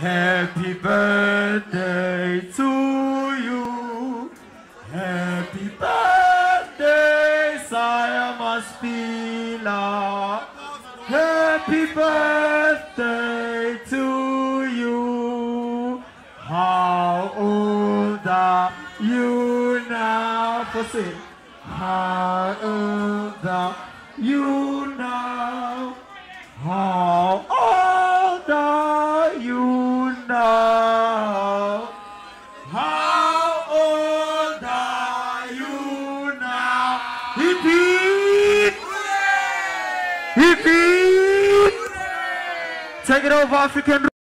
Happy birthday to you. Happy birthday, Siar Maspila. Happy birthday to you. How old are you now? Proceed. How old are you now? How old are you now? How old are you now? Repeat! Repeat! Take it over, African.